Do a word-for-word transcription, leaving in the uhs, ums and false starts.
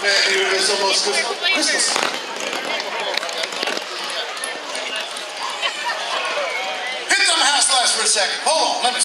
Man, it's almost Christmas. Hit them house lights for a second. Hold on, let me